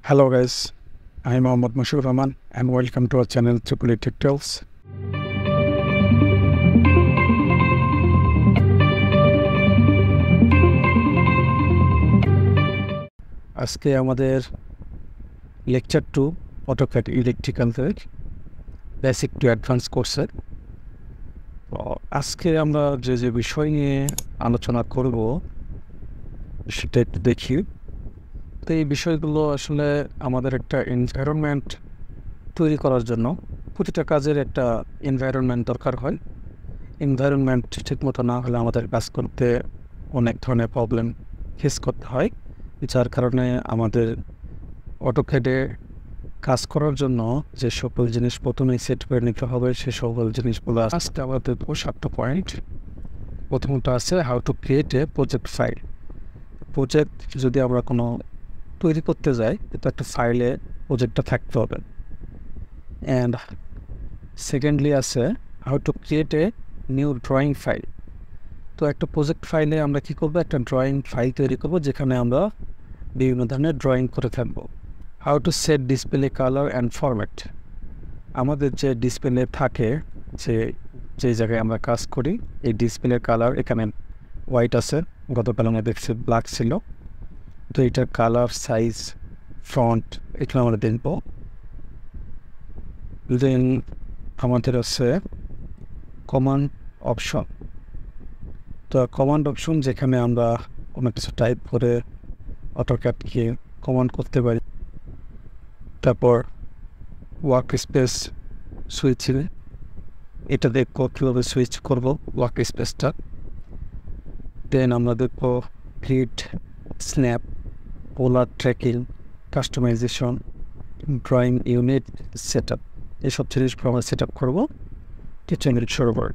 Hello guys, I'm Mohammad Mashur Rahman and welcome to our channel Triple Tech Tales. আজকে আমাদের lecture 2 AutoCAD ইলেকট্রিক্যালের basic to advance কোর্সের। আজকে আমরা যে বিষয় নিয়ে আলোচনা করব সেটা একটু দেখি। তো এই বিষয়গুলো আসলে আমাদের একটা এনভায়রনমেন্ট তৈরি করার জন্য প্রতিটা কাজের একটা এনভায়রনমেন্ট দরকার হয়। এনভায়রনমেন্ট ঠিকমতো না হলে আমাদের কাজ করতে অনেক ধরনের প্রবলেম ফেস করতে হয়, যার কারণে আমাদের অটোক্যাডে কাজ করার জন্য যে সকল জিনিস প্রথমেই সেট করে নিতে হবে সে সকল জিনিসগুলো আজকে আমাদের 7টা পয়েন্ট। প্রথমত আছে how to create a project file. Project যদি আমরা কোনো তৈরি করতে যাই তো একটা ফাইলে প্রজেক্টটা থাকতে হবে। অ্যান্ড সেকেন্ডলি আছে how to create a new drawing file. তো একটা প্রজেক্ট ফাইলে আমরা কী করবো, একটা ড্রয়িং ফাইল তৈরি করবো যেখানে আমরা বিভিন্ন ধরনের ড্রয়িং করে থাকবো। How to set display colour and format. আমাদের যে ডিসপ্লে থাকে যে জায়গায় আমরা কাজ করি এই ডিসপ্লের কালার এখানে হোয়াইট আছে, গতকাল আমরা দেখছি ব্ল্যাক ছিল। তো এটার কালার, সাইজ, ফন্ট এগুলো আমরা দেখব। দেন আমাদের আছে কমান্ড অপশন। তো কমান্ড অপশন যেখানে আমরা কোনো কিছু টাইপ করে অটোক্যাডকে কমান্ড করতে পারি। তারপর ওয়ার্ক স্পেস সুইচ, এটা দেখবো কীভাবে সুইচ করবো ওয়ার্ক স্পেসটা। দেন আমরা দেখবো grid, snap, polar tracking, customisation, drawing unit set up, এসব জিনিসগুলো আমরা সেট আপ করবো কিচেনের সার্ভার।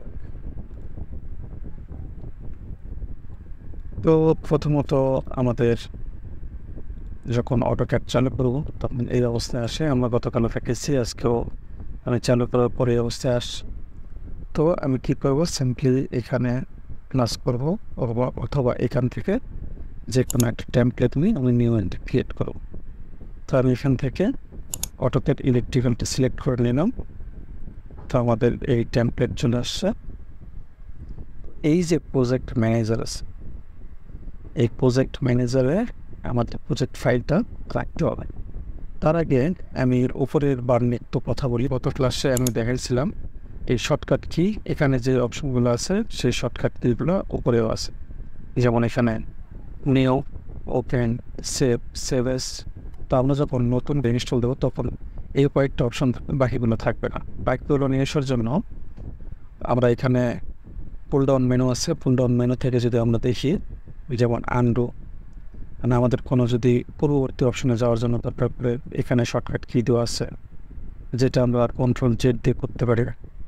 তো প্রথমত আমাদের যখন অটোক্যাড চালু করবো তখন এই অবস্থায় আসে। আমরা গতকালও দেখেছি, আজকেও আমি চালু করার পরে এই অবস্থায় তো আমি কী করবো, সিম্পলি এখানে ক্লাস করবো অথবা এখান থেকে যে কোনো একটা টেমপ্লেট নিয়ে আমি নিউ ক্রিয়েট করবো। তো আমি এখান থেকে অটোক্যাড ইলেকট্রিক্যালটা সিলেক্ট করে নিলাম। তো আমাদের এই টেমপ্লেট চলে আসছে। এই যে প্রজেক্ট ম্যানেজার আছে, এই প্রজেক্ট ম্যানেজারে আমাদের প্রজেক্ট ফাইলটা রাখতে হবে। তার আগে আমি এর উপরের বার নিয়ে একটু কথা বলি। গত ক্লাসে আমি দেখাইছিলাম এই শর্টকাট কি, এখানে যে অপশনগুলো আছে সেই শর্টকাট কিগুলো উপরেও আছে। যেমন এখানে নিউ, ওপেন, সেভ এস। তো আমরা যখন নতুন ইনস্টল দেবো তখন এই কয়েকটা অপশন বাকিগুলো থাকবে না। বাকিগুলো নিয়ে আসার জন্য আমরা এখানে পুল ডাউন মেনু আছে, পুল ডাউন মেনু থেকে যদি আমরা দেখি যেমন আনডু, মানে আমাদের কোনো যদি পূর্ববর্তী অপশনে যাওয়ার জন্য দরকার পড়ে এখানে শর্টকাট কি দেওয়া আছে যেটা আমরা Ctrl Z দিয়ে করতে পারি।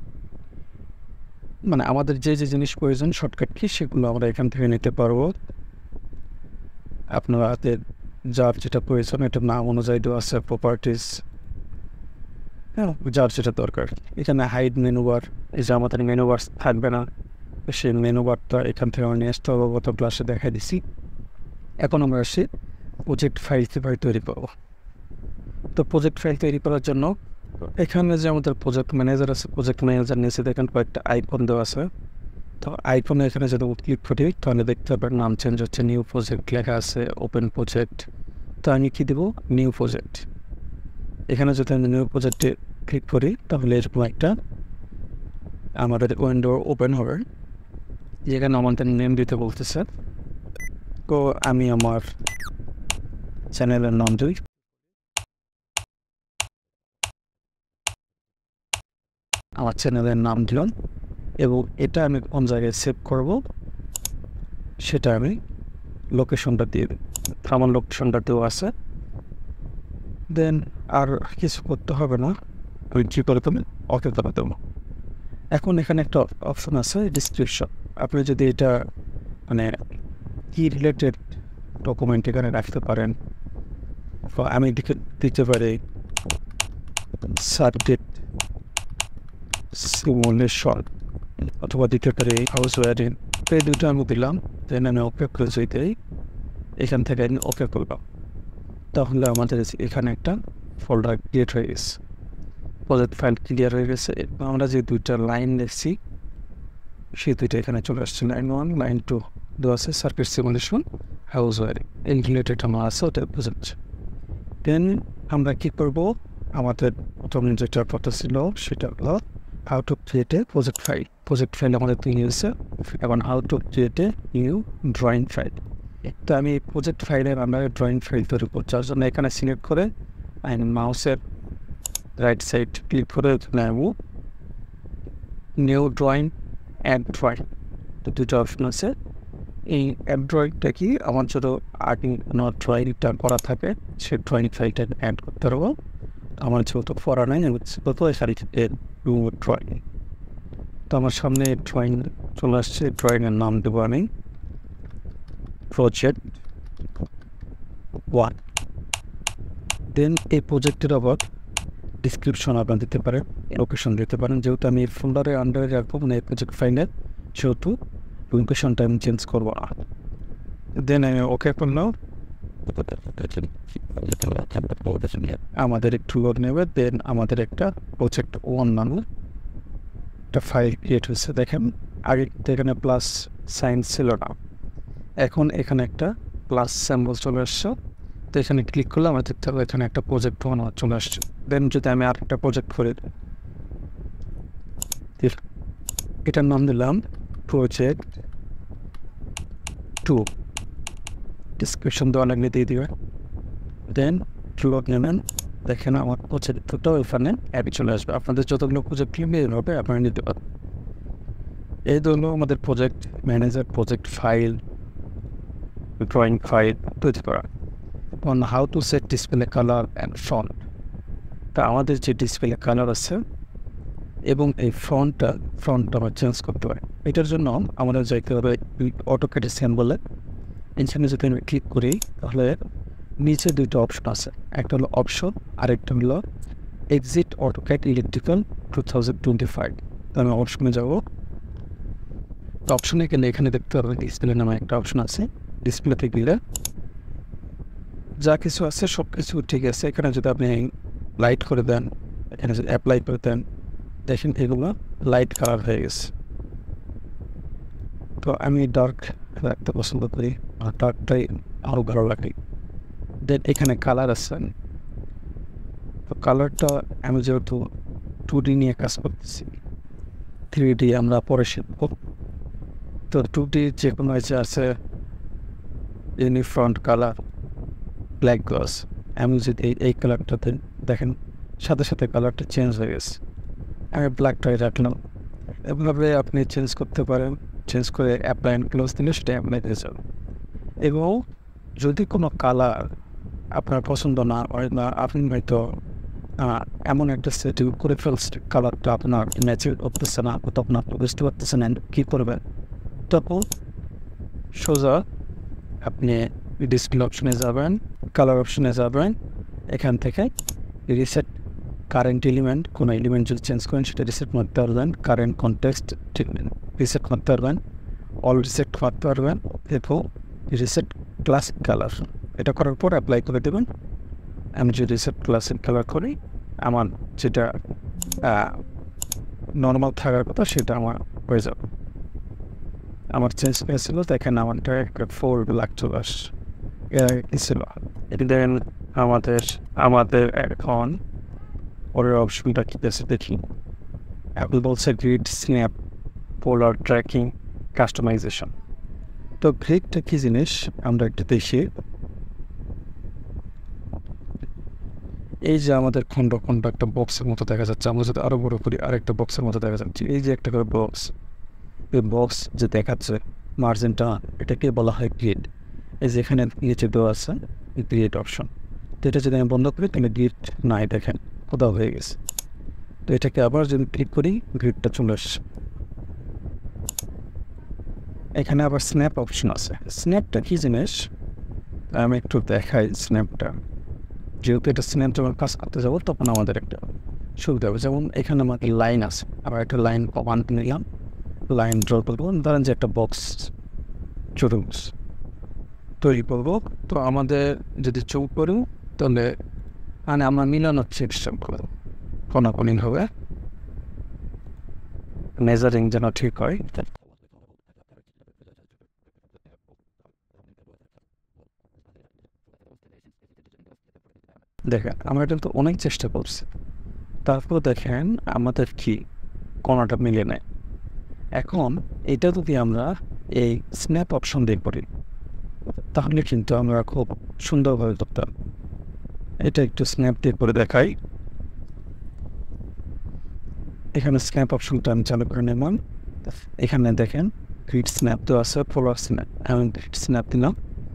মানে আমাদের যে জিনিস প্রয়োজন শর্টকাট কি সেগুলো আমরা এখান থেকে নিতে পারবো। আপনার হাতে যার যেটা প্রয়োজন এটার নাম অনুযায়ী দেওয়া আছে প্রপার্টিস, হ্যাঁ, যার যেটা দরকার। এখানে হাইড মেনু বার, এই যে আমাদের মেনু বার থাকবে না সেই মেনু বারটা এখান থেকে আমরা নিয়ে আসতে হবে, গত ক্লাসে দেখাই দিছি। এখন আমরা আসি প্রজেক্ট ফাইল কীভাবে তৈরি করবো। তো প্রজেক্ট ফাইল তৈরি করার জন্য এখানে যে আমাদের প্রজেক্ট ম্যানেজার আছে, প্রজেক্ট ম্যানেজার নিচে দেখেন কয়েকটা আইকন দেওয়া আছে। তো আইকনে এখানে যদি ক্লিক করি তাহলে দেখতে পাবেন নাম চেঞ্জ হচ্ছে, নিউ প্রজেক্ট লেখা আছে, ওপেন প্রজেক্ট। তো আমি কী দেবো, নিউ প্রজেক্ট। এখানে যদি আমি নিউ প্রজেক্টে ক্লিক করি তাহলে এরকম একটা আমাদের উইন্ডো ওপেন হবে যেখানে আমাদের নেম দিতে বলতেছে। তো আমি আমার চ্যানেলের নাম দিই, আমার চ্যানেলের নাম দিলাম এবং এটা আমি কোন জায়গায় সেভ করব সেটা আমি লোকেশনটা দিয়ে দিই। আমার লোকেশনটা দেওয়া আছে। দেন আর কিছু করতে হবে না, আমি কী করে তুমি ওকে করে দেবো। এখন এখানে একটা অপশন আছে ডিসক্রিপশন। আপনি যদি এটা মানে কি রিলেটেড ডকুমেন্ট এখানে রাখতে পারেন, আমি দিতে পারি সার্কিট সিমুলেশন অথবা দিতে পারি হাউস ওয়ারিং। এই দুটো আমি দিলাম, দেন আমি ওকে করে দিই, এখান থেকে আমি ওকে করলাম। তাহলে আমাদের এখানে একটা ফোল্ডার ক্রিয়েট হয়ে গেছে, প্রজেক্ট ফাইল ক্লিয়ার হয়ে গেছে। এবং আমরা যে দুইটা লাইন লিখছি সেই দুইটা এখানে চলে আসছে, লাইন 1 লাইন 2 দেওয়া আছে সার্কিট সিমুলেশন হাউস ওয়ারিং এই রিলেটেড আমার আছে, ওটা বোঝাচ্ছে। দেন আমরা কী করব, আমাদের প্রথমে যেটা কথা ছিল সেটা হলো how to create a project file আমাদের তৈরি হয়েছে। এখন how to create a new drawing file. তো আমি প্রজেক্ট ফাইলের আমরা ড্রয়িং ফাইল তৈরি করছি, তার জন্য এখানে সিলেক্ট করে মাউসের রাইট সাইড ক্লিক করে নেব নিউ ড্রয়িং, অ্যাড ড্রয়িং, তো দুটো অপশন আছে। এই অ্যাড ড্রয়িংটা কি, আমার যত আর্টিং ড্রয়িংটা করা থাকে সেই ড্রয়িং ফাইলটা অ্যাড করতে পারবো। আমার যেহেতু পড়া নাই তত এর ড্রয়িং, তো আমার সামনে ড্রয়িং চলে আসছে। ড্রয়িংয়ের নাম দেবো আমি প্রজেক্ট 1। দেন এই প্রজেক্টের আবার ডিসক্রিপশন আপনার দিতে পারেন, লোকেশন দিতে পারেন। যেহেতু আমি ফোল্ডারে আন্ডারে রাখবো মানে এই প্রজেক্ট ফাইলের, সেহেতু লোকেশনটা আমি চেঞ্জ করবো না। দেন আমি ওকে করলাম, আমাদের একটু লোড নেবে। দেন আমাদের একটা প্রজেক্ট 1 নামে একটা ফাইল ক্রিয়েট হয়েছে। দেখেন আগে এখানে প্লাস সাইন ছিল না, এখন এখানে একটা প্লাস সিম্বল চলে আসছে। তো এখানে ক্লিক করলে আমার দেখতে হবে এখানে একটা প্রজেক্ট 1 চলে আসছে। দেন যদি আমি আর একটা প্রজেক্ট করে এটার নাম দিলাম প্রজেক্ট 2, ডিসক্রিপশন দেওয়া লাগলে দিয়ে দিবে। দেন ক্লিক নেবেন, দেখেন আমার প্রজেক্টটাও এখানে অ্যাডে চলে আসবে। আপনাদের যতগুলো প্রজেক্ট বের হবে আপনারা নিতে পারেন। এই হলো আমাদের project manager, project file, drawing file তৈরি করা। On how to set display colour and font. তা আমাদের যে ডিসপ্লে কালার আছে এবং এই ফন্টটা আমরা চেঞ্জ করতে হয়। এটার জন্য আমাদের যাইতে হবে অটোক্যাড সিম্বলে। এখানে যদি আমি ক্লিক করি তাহলে নিচে দুটো অপশন আছে, একটা হলো অপশন, আরেকটা হলো এক্সিট অটোক্যাড ইলেকট্রিক্যাল 2025। তো আমি অপশনে যাবো। তো অপশনে গেলে এখানে দেখতে পাবেন ডিসপ্লে নামে একটা অপশন আছে। ডিসপ্লেতে গেলে যা কিছু আছে সব কিছু ঠিক আছে। এখানে যদি আপনি লাইট করে দেন, এখানে যদি অ্যাপ্লাই করে দেন, দেখেন এগুলো লাইট কালার হয়ে গেছে। তো আমি ডার্ক রাখতে পছন্দ করি, আর ডার্কটাই আরও ভালো লাগে। দেন এখানে কালার আছে, তো কালারটা আমি যেহেতু 2D নিয়ে কাজ করতেছি, 3D আমরা পরে শিখব। তো 2D যে কোনো আছে ইউনিফ্রন্ট কালার ব্ল্যাক গ্লাস, আমি যদি এই কালারটাতে দেখেন সাথে সাথে কালারটা চেঞ্জ হয়ে গেছে। আমি ব্ল্যাকটাই রাখলাম। এভাবে আপনি চেঞ্জ করতে পারেন, চেঞ্জ করে অ্যাপ্লাই অ্যান্ড ক্লোজ দিলে সেটা অ্যাপ্লাই হয়ে যাবে। এবং যদি কোনো কালার আপনার পছন্দ না হয় না, আপনি হয়তো এমন একটা সেটিং করে ফেলছে কালারটা আপনার ম্যাচিং করতেছে না, তখন আপনি বুঝতে পারতেছেন কী করবেন, তখন সোজা আপনি ডিসপ্লে অপশনে যাবেন, কালার অপশনে যাবেন, এখান থেকে রিসেট কারেন্ট এলিমেন্ট, কোনো এলিমেন্ট যদি চেঞ্জ করেন সেটা রিসেট করতে পারবেন, কারেন্ট কনটেক্সট রিসেট করতে পারবেন, অল রিসেট করতে পারবেন, এবং রিসেট ক্লাসিক কালার এটা করার পর অ্যাপ্লাই করে দেবেন। আমি যদি রিসেট ক্লাসিক কালার করি, আমার যেটা নর্মাল থাকার কথা সেটা আমার হয়ে যাবে। আমার চেঞ্জ হয়েছিল, দেখেন আমারটা একটা 4 ব্ল্যাক চলে আসছে, ছিল। দেন আমাদের এখন পরের অপশনটা কী আছে দেখি। অ্যাপল বলছে grid, snap, polar tracking, customisation. তো গ্রিডটা কী জিনিস আমরা একটু দেখি। এই যে আমাদের খণ্ড খণ্ড একটা বক্সের মতো দেখা যাচ্ছে, আমরা যদি আরও বড় করি আরেকটা বক্সের মতো দেখা যাচ্ছে। এই যে একটা করে বক্স, এই বক্স যে দেখাচ্ছে মার্জিনটা, এটাকে বলা হয় গ্রিড। এই যে এখানে নিচে দেওয়া আছে গ্রিড অপশন। তো এটা যদি আমি বন্ধ করি তাহলে গ্রিড নাই, দেখেন কোথাও হয়ে গেছে। তো এটাকে আবার যদি ক্লিক করি গ্রিডটা চলে আসছে। এখানে আবার স্ন্যাপ অপশন আছে। স্ন্যাপটা কী জিনিস আমি একটু দেখাই। স্ন্যাপটা যেহেতু এটা স্ন্যাপ যখন কাজ করতে যাবো তখন আমাদের একটা সুবিধা হবে। যেমন এখানে আমাদের লাইন আছে, আবার একটা লাইন কমান্ড নিলাম, লাইন ড্র করবো, ধরেন যে একটা বক্স ছোটো তৈরি করবো। তো আমাদের যদি চোখ করি তাহলে মানে আমরা মিলানোর চেষ্টা করব কোনাকুনি হবে, মেজারিং যেন ঠিক হয়। দেখেন আমরা কিন্তু অনেক চেষ্টা করছি, তারপর দেখেন আমাদের কি কোনাটা মিলে নেয়। এখন এটা যদি আমরা এই স্ন্যাপ অপশন দিয়ে করি তাহলে কিন্তু আমরা খুব সুন্দরভাবে করতাম। এটা একটু স্ন্যাপ দিয়ে করে দেখাই। এখানে স্ন্যাপ অপশনটা আমি চালু করে নিলাম। এখানে দেখেন গ্রিড স্ন্যাপ তো আছে, পোলার স্ন্যাপ, আমি গ্রিড স্ন্যাপ দিলাম।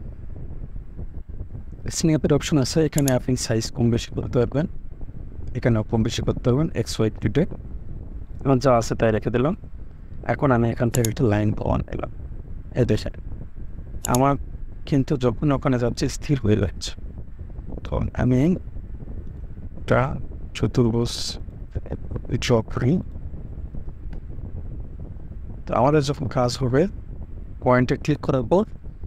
স্ন্যাপের অপশন আছে, এখানে আপনি সাইজ কম বেশি করতে পারবেন, এখানেও কম বেশি করতে পারবেন এক্স ওয়াই গ্রিডে। আমার যা আছে তাই রেখে দিলাম। এখন আমি এখান থেকে একটা লাইন পাওয়া নিলাম, এ দেখেন আমার কিন্তু যখন ওখানে যাচ্ছে স্থির হয়ে যাচ্ছে। তখন আমি একটা চতুর্ভুজ ড্র করি। তো আমাদের যখন কাজ হবে পয়েন্টে ক্লিক করার পর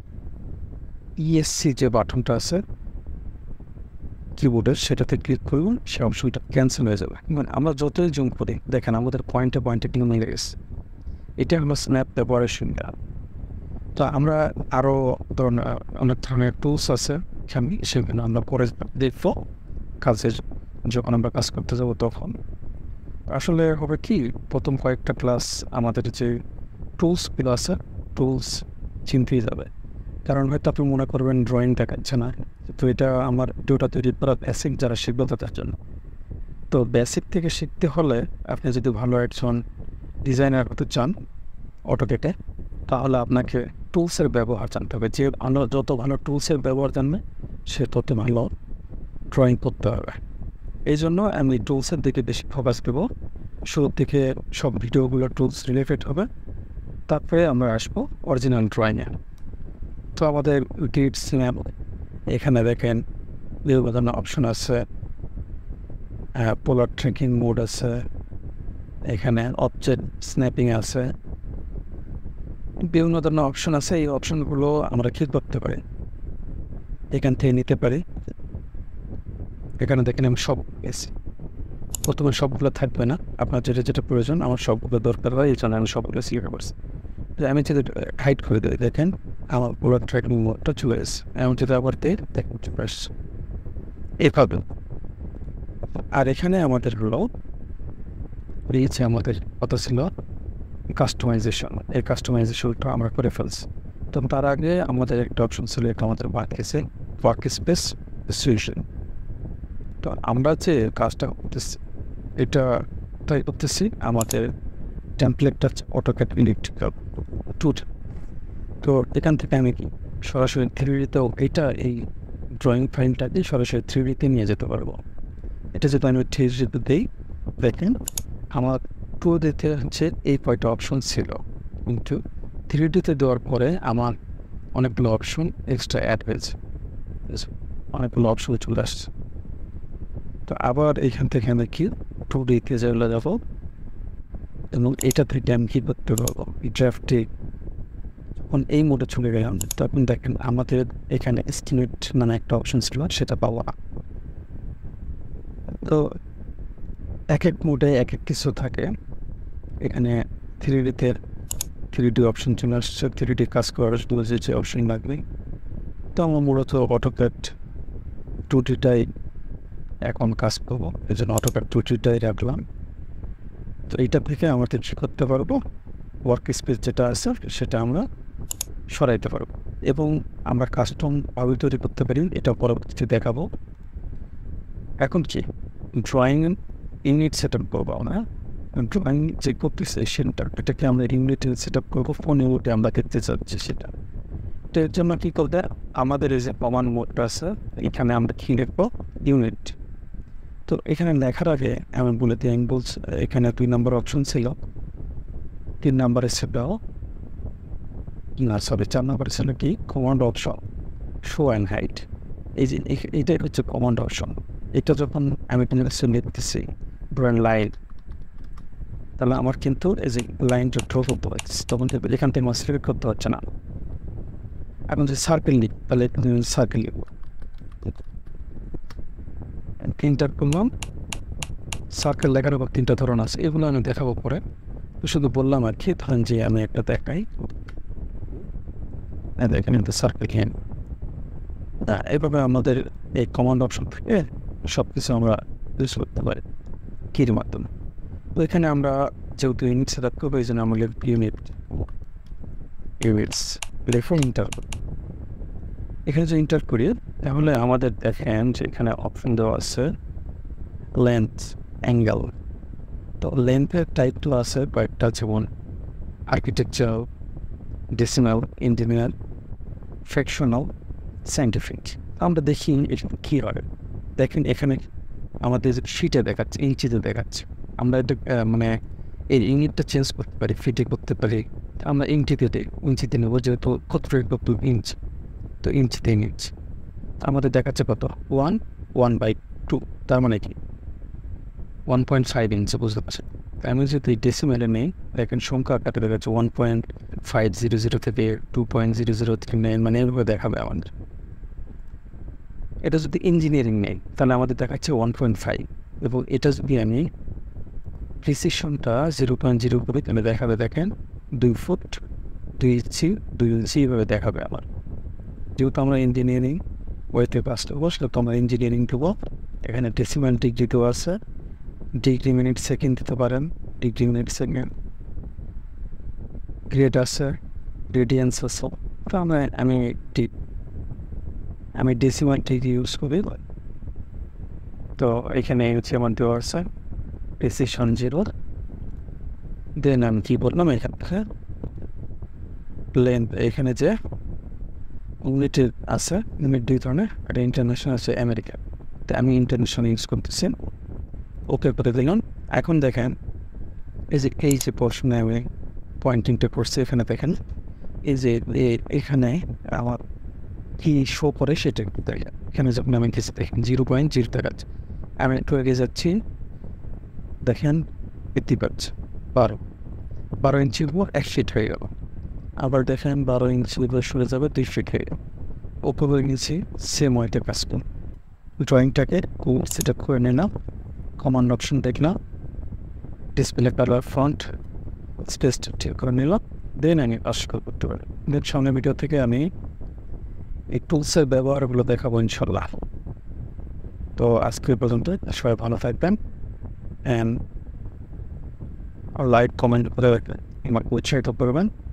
ইএসসি যে বাটনটা আছে কিবোর্ডের সেটাতে ক্লিক করুন, সে অপশনটা ক্যান্সেল হয়ে যাবে। মানে আমরা যতই জুম করি দেখেন আমাদের পয়েন্টে কিন্তু মিলে গেছে। এটা হলো স্ন্যাপ ব্যবহারের সুবিধা। তো আমরা আরও অনেক ধরনের টুলস আছে এখানে, সেগুলো আমরা পরে দেখব কাজের, যখন আমরা কাজ করতে যাব তখন। আসলে হবে কি, প্রথম কয়েকটা ক্লাস আমাদের যে টুলসগুলো আছে টুলস চিনতেই যাবে। কারণ হয়তো আপনি মনে করবেন ড্রয়িং দেখাচ্ছে না, তো এটা আমার ভিডিওটা তৈরি করা বেসিক যারা শিখবে তাদের জন্য। তো বেসিক থেকে শিখতে হলে আপনি যদি ভালো একজন ডিজাইনার হতে চান অটোক্যাডে, তাহলে আপনাকে টুলসের ব্যবহার জানতে হবে। যে ভালো, যত ভালো টুলসের ব্যবহার জানবে সে তত ভালো ড্রয়িং করতে হবে। এই জন্য আমি টুলসের দিকে বেশি ফোকাস দেবো। শুরুর দিকে সব ভিডিওগুলো টুলস রিলেটেড হবে, তারপরে আমরা আসবো অরিজিনাল ড্রয়িংয়ে। তো আমাদের গ্রিড স্ন্যাপ, এখানে দেখেন বিভিন্ন ধরনের অপশন আছে, পোলার ট্র্যাকিং মোড আছে, এখানে অবজেক্ট স্ন্যাপিং আছে, বিভিন্ন ধরনের অপশন আছে। এই অপশনগুলো আমরা কি করতে পারি, এখান থেকে নিতে পারি। এখানে দেখেন আমি সব পেয়েছি। প্রথমে সবগুলো থাকবে না, আপনার যেটা যেটা প্রয়োজন, আমার সবগুলো দরকার হয়, এই জন্য আমি সবগুলো সিলেক্ট করছি। আমি যদি হাইড করে দিই দেখেন আমার পুরো ট্র্যাকিং মোডটা চলে এসেছে। এমন যদি আবার দিই দেখেন চলে এসছে এইভাবে। আর এখানে আমাদের হলো রয়েছে আমাদের কত ছিল কাস্টমাইজেশন, এই কাস্টমাইজেশনটা আমরা করে ফেলছি। তো তার আগে আমাদের একটা অপশন ছিল, এটা আমাদের ওয়ার্ক স্পেস সলিউশন। তো আমরা যে কাজটা করতেছি এটা তাই করতেছি আমাদের টেমপ্লেটটা অটোক্যাড ইলেকট্রিক্যাল টুল। তো এখান থেকে আমি কি সরাসরি থ্রিডিতেও এটা এই ড্রয়িং ফাইলটাকে সরাসরি থ্রিডিতে নিয়ে যেতে পারবো। এটা যদি আমি থ্রিডিতে দিই দেখেন আমার টু দিতে হচ্ছে এই কয়টা অপশন ছিল, কিন্তু থ্রিডিতে দেওয়ার পরে আমার অনেকগুলো অপশন এক্সট্রা অ্যাড হয়েছে, অনেকগুলো অপশন চলে আসছে। তো আবার এইখান থেকে আমি কি টু ডিতে যেগুলো যাবো এবং এটা থেকে আমি কী করতে পারবো ড্রাফটে। যখন এই মোডে চলে গেলাম তখন দেখেন আমাদের এখানে এস্টিমেট মানে একটা অপশন ছিল, সেটা পাওয়া না। তো এক এক মোডে এক এক কিছু থাকে। এখানে থ্রি ডি অপশন চলে আসছে, থ্রি ডি কাজ করার জন্য যে অপশন লাগবে। তো আমার মূলত অটোক্যাড টু ডিটাই এখন কাজ করবো, এই জন্য অটোক্যাড টু ডিটাই রাখলাম। তো এইটা থেকে আমাদের করতে পারবো ওয়ার্ক স্পেস যেটা আছে সেটা আমরা সরাইতে পারবো এবং আমরা কাস্টম ভাবে তৈরি করতে পারি, এটা পরবর্তীতে দেখাবো। এখন কি ড্রয়িং ইউনিট সেট আপ করবো আমরা, ড্রয়িং যে করতেছে সেটা এটাকে আমরা ইউনিট সেট আপ করবো, ফোন ইউনিটে আমরা দেখতে চাচ্ছি সেটা। তো এর জন্য কী করতে আমাদের এই যে কমান্ড মোডটা আছে এখানে আমরা কী লিখবো ইউনিট। তো এখানে লেখার আগে আমি বলে দিই, আমি বলছি এখানে 2 নম্বর অপশন ছিল, 3 নম্বরে ছিল না সরি 4 নম্বরে ছিল কি command option show and hide. এই যে এইটাই হচ্ছে কমান্ড অপশন। এটা যখন আমি কোনো কিছু লিখতেছি ব্রেন লাইন, তাহলে আমার কিন্তু এই যে লাইনটা ড্র করতে হচ্ছে, তখন এখান থেকে আমার সিলেক্ট করতে হচ্ছে না। এখন যদি সার্কেল লিখ তাহলে সার্কেল লিখব, এন্টার করলাম। সার্কেল লেখার আবার 3টা ধরন আছে, এগুলো আমি দেখাবো পরে। তো শুধু বললাম আর কি, ধরেন যে আমি একটা দেখাই, দেখেন এটা সার্কেল হ্যান্ড। এইভাবে আমাদের এই কমান্ড অপশন থেকে সব কিছু আমরা ইউজ করতে পারি কির মাধ্যমে। তো এখানে আমরা যেহেতু ইউনিট সেট আপ করবো, এই জন্য আমরা লিখব ইউনিটস লিখে ইন্টার। এখানে যে ইন্টার করি, তাহলে আমাদের দেখেন যে এখানে অপশন দেওয়া আছে লেন্থ, অ্যাঙ্গেল। তো লেন্থের টাইপগুলো আছে কয়েকটা, যেমন architecture, decimal, engineer, fractional, scientific. আমরা দেখি এটা কী হয়। দেখেন এখানে আমাদের শিটে দেখাচ্ছে, ইঞ্চিতে দেখাচ্ছে। আমরা এটা মানে এই ইউনিটটা চেঞ্জ করতে পারি, ফিটে করতে পারি। আমরা ইঞ্চিতে নেবো, যেহেতু কত ইঞ্চ, তো ইঞ্চিতে নিচ্ছি। আমাদের দেখাচ্ছে কত 1/2, তার মানে কি 1.5 ইঞ্চি, বুঝতে পারছেন। আমি যদি ডেসিমেলে নেই, দেখেন সংখ্যা আকারে দেখাচ্ছে 1.500 থেকে 2.0039, মানে এভাবে দেখাবে আমাদের। এটা যদি ইঞ্জিনিয়ারিং নেই, তাহলে আমাদের দেখাচ্ছে 1.5, এবং এটা যদি আমি প্রিসিশনটা 0.0 করি, তাহলে দেখাবে দেখেন 2 ফুট 2 ইঞ্চি 2 ইঞ্চি, এভাবে দেখাবে আমার। যেহেতু আমরা ইঞ্জিনিয়ারিং ওয়েতে কাজটা বসলে, তো আমরা ইঞ্জিনিয়ারিং দেবো। এখানে ডেসিমাল ডিগ্রিতেও আছে, ডিগ্রি মিনিট সেকেন্ড দিতে পারেন, ডিগ্রি মিনিট সেকেন্ড, গ্রেড আছে, রেডিয়ান্স আছে। তো আমি ডেসিমাল ডিগ্রি ইউজ করি। তো এখানে হচ্ছে আমার দেওয়া আছে প্রিসিশন 0। দেন আমি কী বললাম, এখান থেকে লেন্থ, এখানে যে ইউনিটের আছে, ইউনিট 2 ধরনের, একটা ইন্টারন্যাশনাল আছে, আমেরিকা। তো আমি ইন্টারন্যাশনাল ইউজ করতেছি, ওকে করে দিলাম। এখন দেখেন এই যে পোর্শনে আমি পয়েন্টিংটা করছি, এখানে দেখেন এই যে এখানে আমার কি শো করে সেটা একটু দেখেন। এখানে যখন আমি কিছু দেখেন 0.0 দেখাচ্ছে, আমি একটু এগিয়ে যাচ্ছি, দেখেন বৃদ্ধি পাচ্ছে 12 ইঞ্চির উপর 1 ফিট হয়ে গেল। আবার দেখেন 12 ইঞ্চি উপর সরে যাবে 2 ফিট হয়ে গেল। উপরে নিয়েছি, সেম ওয়েতে কাজ করুন। ড্রয়িংটাকে সেট আপ করে নিলাম, কমান্ড অপশন দেখলাম, ডিসপ্লে কালার, ফন্ট, স্পেসটা ঠিক করে নিলাম। দেন আমি কাজ করতে পারি। দেন সামনের ভিডিও থেকে আমি এই টুলসের ব্যবহারগুলো দেখাবো ইনশাল্লাহ। তো আজকে পর্যন্ত, সবাই ভালো থাকবেন, অ্যান্ড লাইক কমেন্ট করে আমাকে উৎসাহিত করবেন।